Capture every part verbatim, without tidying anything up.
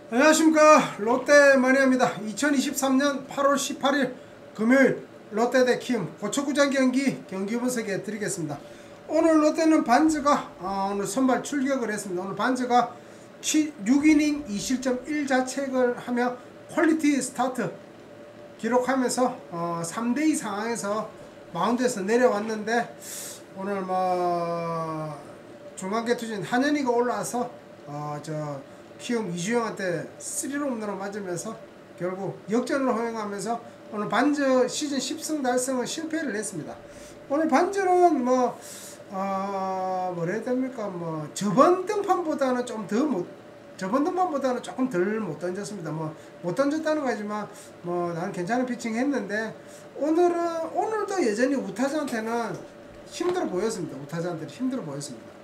안녕하십니까, 롯데마니아입니다. 이천이십삼년 팔월 십팔일 금요일 롯데 대 키움 고척구장 경기 경기 분석해 드리겠습니다. 오늘 롯데는 반즈가 어, 오늘 선발 출격을 했습니다. 오늘 반즈가 육 이닝 이 실점 일 자책을 하며 퀄리티 스타트 기록하면서 어, 삼 대 이 상황에서 마운드에서 내려왔는데, 오늘 뭐 중간계 투진 한현희가 올라와서 어, 저 키움 이주영한테 쓰리런 홈런을 맞으면서 결국 역전을 허용하면서 오늘 반즈 시즌 십 승 달성은 실패를 했습니다. 오늘 반즈는 뭐 어, 뭐라 해야 됩니까, 뭐 저번 등판보다는 좀 더 못, 저번 등판보다는 조금 덜 못 던졌습니다. 뭐 못 던졌다는 거지만 뭐 나는 괜찮은 피칭 했는데, 오늘은 오늘도 여전히 우타자한테는 힘들어 보였습니다. 우타자한테 힘들어 보였습니다.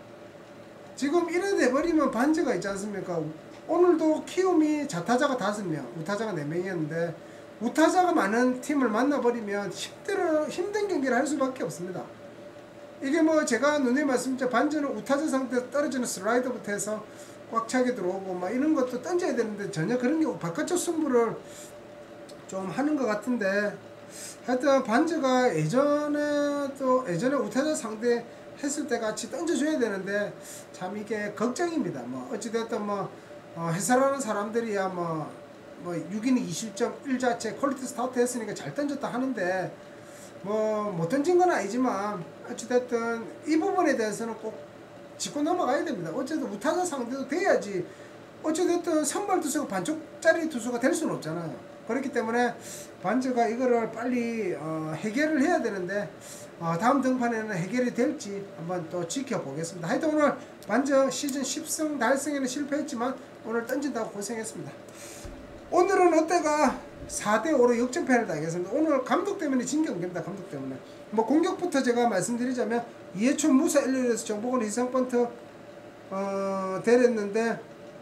지금 이래 돼버리면 반즈가 있지 않습니까? 오늘도 키움이 좌타자가 다섯 명, 우타자가 네 명이었는데 우타자가 많은 팀을 만나버리면 힘들어, 힘든 경기를 할 수밖에 없습니다. 이게 뭐 제가 눈에 말씀드렸죠. 반즈는 우타자 상태에서 떨어지는 슬라이더부터 해서 꽉 차게 들어오고 막 이런 것도 던져야 되는데 전혀 그런 게 바깥쪽 승부를 좀 하는 것 같은데, 하여튼 반즈가 예전에 또 예전에 우타자 상대 했을 때 같이 던져줘야 되는데 참 이게 걱정입니다. 뭐 어찌됐든 뭐 어, 해설하는 사람들이야 뭐, 뭐 육 이닝 이 실점 일 자책 퀄리티 스타트 했으니까 잘 던졌다 하는데, 뭐 못 던진 건 아니지만 어찌됐든 이 부분에 대해서는 꼭 짚고 넘어가야 됩니다. 어쨌든 우타자 상대도 돼야지. 어찌됐든 선발 투수가 반쪽짜리 투수가 될 수는 없잖아요. 그렇기 때문에 반즈가 이거를 빨리 어, 해결을 해야 되는데 어, 다음 등판에는 해결이 될지 한번 또 지켜보겠습니다. 하여튼 오늘 반즈 시즌 십 승 달성에는 실패했지만 오늘 던진다고 고생했습니다. 오늘은 롯데가 사 대 오로 역전패를 당했습니다. 오늘 감독 때문에 진 경기입니다. 감독 때문에. 뭐 공격부터 제가 말씀드리자면 이해춘 무사 일 루에서 정보근 희생번트 어, 데렸는데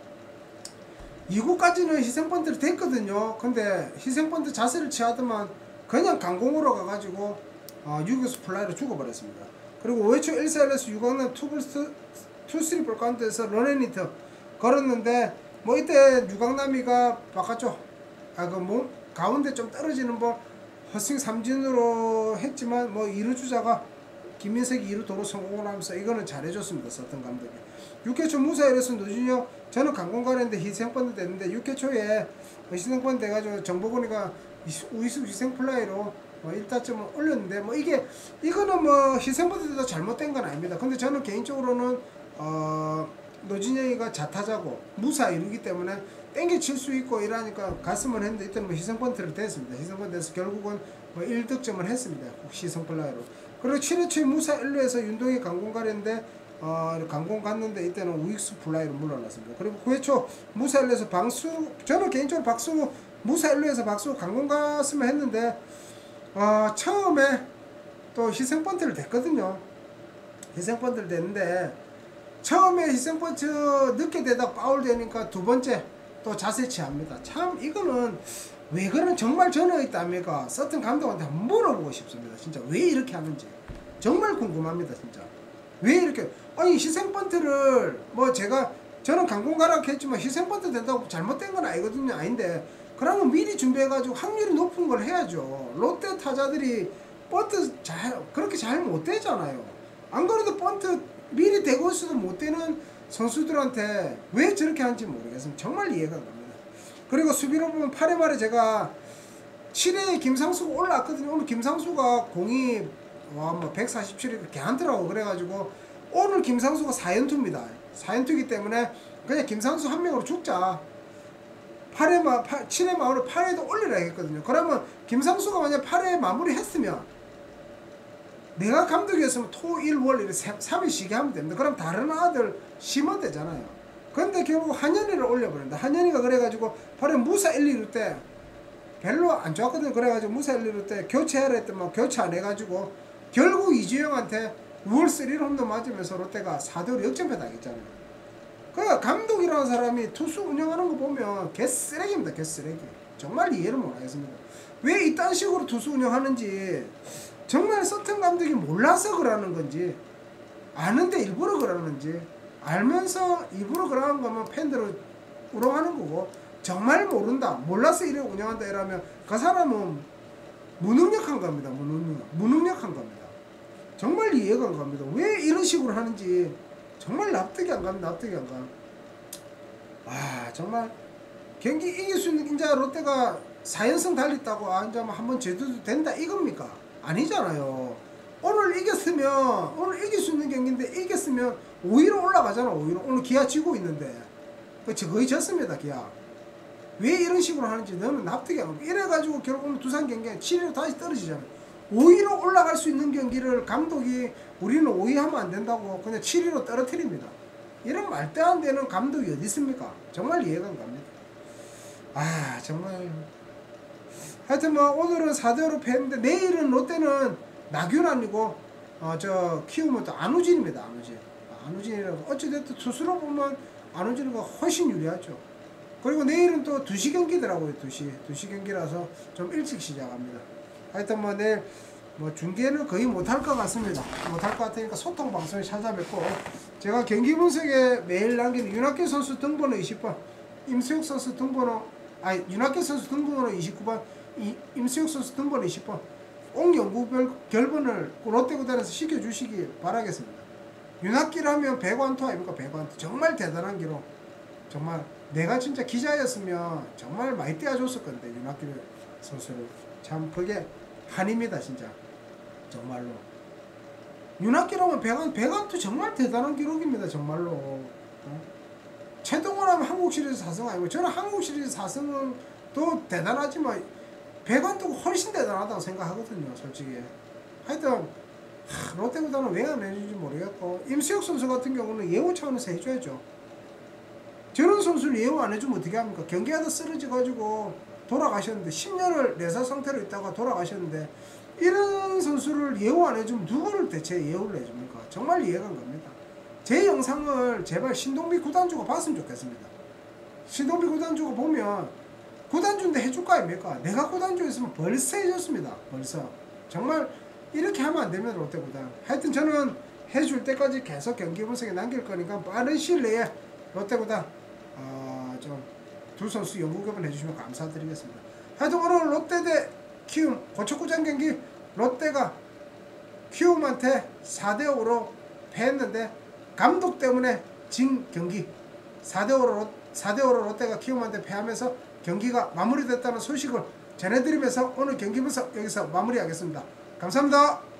이 구까지는 희생번트를 됐거든요. 근데 희생번트 자세를 취하더만 그냥 강공으로 가가지고 어, 유격수 플라이로 죽어버렸습니다. 그리고 오 회초 일 사 일에서 유강남 투블스 투 쓰리 볼 카운트에서 런앤히트 걸었는데, 뭐 이때 유강남이가 바깥쪽 아 그 뭐 가운데 좀 떨어지는 볼 헛스윙 삼진으로 했지만 뭐 이 루 주자가 김민석이 이 루 도로 성공을 하면서 이거는 잘해줬습니다. 서튼 감독이. 육 회초 무사 일에서 노준혁, 저는 강공가는데 희생번트 됐는데 육 회초에 희생번트 돼가지고 정보근이가 우익수 희생플라이로 뭐 일 타점을 올렸는데, 뭐 이게 이거는 뭐 희생번트도 잘못된 건 아닙니다. 근데 저는 개인적으로는 어 노진영이가 자타자고 무사 이루기 때문에 땡겨 칠 수 있고 이러니까 갔으면 했는데, 이때는 뭐 희생번트를 됐습니다. 희생번트에서 결국은 뭐 일 득점을 했습니다. 희생플라이로. 그리고 칠 회초에 무사 일 루에서 윤동이 강공 가렸는데 어, 강공 갔는데 이때는 우익수 플라이로 물러났습니다. 그리고 구 회초 무사 일 루에서 방수, 저는 개인적으로 박수 무사 일 루에서 박수 강공 갔으면 했는데 어, 처음에 또 희생번트를 댔거든요. 희생번트를 댔는데 처음에 희생번트 늦게 되다가 파울 되니까 두 번째 또 자세 취합니다. 참 이거는 왜 그런, 정말 전혀 있답니까? 서튼 감독한테 물어보고 싶습니다. 진짜 왜 이렇게 하는지 정말 궁금합니다. 진짜 왜 이렇게, 아니 희생번트를 뭐 제가 저는 강공 가라고 했지만 희생번트 된다고 잘못된 건 아니거든요. 아닌데 그러면 미리 준비해가지고 확률이 높은 걸 해야죠. 롯데 타자들이 번트 잘 그렇게 잘 못 되잖아요. 안 그래도 번트 미리 대고 있어도 못 되는 선수들한테 왜 저렇게 하는지 모르겠습니다. 정말 이해가 안 갑니다. 그리고 수비로 보면 팔 회 말에 제가 칠 회에 김상수가 올라왔거든요. 오늘 김상수가 공이 와 뭐 백사십칠이 괜찮더라고. 그래가지고 오늘 김상수가 사 연투입니다. 사 연투이기 때문에 그냥 김상수 한 명으로 죽자. 팔 회 마, 칠 회 마무리 팔 회도 올리라 했거든요. 그러면 김상수가 만약 팔 회 마무리 했으면 내가 감독이었으면 토, 일, 월 이렇게 삼 일 쉬게 하면 됩니다. 그럼 다른 아들 쉬면 되잖아요. 근데 결국 한현희를 올려버린다. 한현희가 그래가지고 팔 회 무사 일, 이 루 때 별로 안 좋았거든요. 그래가지고 무사 일, 이 루 때 교체하라 했더니 교체 안 해가지고 결국 이주영한테 월 쓰리런 홈런 맞으면서 롯데가 사 대 오로 역전패 당했잖아요. 그 감독이라는 사람이 투수 운영하는 거 보면 개쓰레기입니다. 개쓰레기. 정말 이해를 못하겠습니다. 왜 이딴 식으로 투수 운영하는지 정말 서튼 감독이 몰라서 그러는 건지 아는데 일부러 그러는지, 알면서 일부러 그러는 거면 팬들을 우롱하는 거고, 정말 모른다, 몰라서 이래 운영한다 이러면 그 사람은 무능력한 겁니다. 무능력, 무능력한 겁니다. 정말 이해가 안 갑니다. 왜 이런 식으로 하는지 정말 납득이 안 갑니다. 납득이 안 가. 아, 정말 경기 이길 수 있는, 이제 롯데가 사 연승 달렸다고 아 이제 한번 제대로 된다 이겁니까? 아니잖아요. 오늘 이겼으면, 오늘 이길 수 있는 경기인데 이겼으면 오 위로 올라가잖아. 오 위로. 오늘 기아 지고 있는데 거의 졌습니다. 기아. 왜 이런 식으로 하는지 너는 납득이 안 가. 이래가지고 결국 오늘 두산 경기에 칠 위로 다시 떨어지잖아요. 오 위로 올라갈 수 있는 경기를 감독이 우리는 오 위 하면 안 된다고 그냥 칠 위로 떨어뜨립니다. 이런 말도 안 되는 감독이 어디 있습니까? 정말 이해가 안 갑니다. 아, 정말. 하여튼 뭐 오늘은 사 대 오로 패했는데 내일은 롯데는 나균아니고 어 저 키우면 또 안우진입니다. 안우진. 안우진이라고 어찌됐든 투수로 보면 안우진이가 훨씬 유리하죠. 그리고 내일은 또 두 시 경기더라고요. 두 시. 두 시 경기라서 좀 일찍 시작합니다. 하여튼 뭐 내일 뭐 중계는 거의 못할 것 같습니다. 못할 것 같으니까 소통 방송에 찾아뵙고, 제가 경기 분석에 매일 남기는 윤학규 선수 등번호 이십 번, 임수혁 선수 등번호, 아니 윤학규 선수 등번호 이십구 번, 이, 임수혁 선수 등번호 이십 번 꼭 연구 결번을 롯데 구단에서 시켜주시기 바라겠습니다. 윤학규라면 백완투 아닙니까? 백완투. 정말 대단한 기록. 정말 내가 진짜 기자였으면 정말 많이 떼어줬을 건데, 윤학규 선수를. 참 그게 한입니다 진짜. 정말로 윤학규라면 백완, 백완투 정말 대단한 기록입니다. 정말로. 어? 최동원 하면 한국 시리즈 사 승 아니고, 저는 한국 시리즈 사 승은 또 대단하지만 백완투가 훨씬 대단하다고 생각하거든요 솔직히. 하여튼 하, 롯데 구단은 왜 안 해주는지 모르겠고, 임수혁 선수 같은 경우는 예우 차원에서 해줘야죠. 저런 선수를 예우 안 해주면 어떻게 합니까? 경기하다 쓰러져가지고 돌아가셨는데, 십 년을 내사 상태로 있다가 돌아가셨는데, 이런 선수를 예우 안 해주면 누구를 대체 예우를 해줍니까? 정말 이해가 안 갑니다. 제 영상을 제발 신동비 구단주가 봤으면 좋겠습니다. 신동비 구단주가 보면 구단주인데 해줄 거 아닙니까? 내가 구단주였으면 벌써 해줬습니다. 벌써. 정말 이렇게 하면 안 됩니다. 롯데 구단. 하여튼 저는 해줄 때까지 계속 경기 분석에 남길 거니까 빠른 시일 내에 롯데 구단 어, 좀 두 선수 연구교본 해주시면 감사드리겠습니다. 하여튼 오늘 롯데 대 키움 고척구장 경기, 롯데가 키움한테 사 대 오로 패했는데 감독 때문에 진 경기, 사 대 오로 사 대 오로 롯데가 키움한테 패하면서 경기가 마무리됐다는 소식을 전해드리면서 오늘 경기 분석 여기서 마무리하겠습니다. 감사합니다.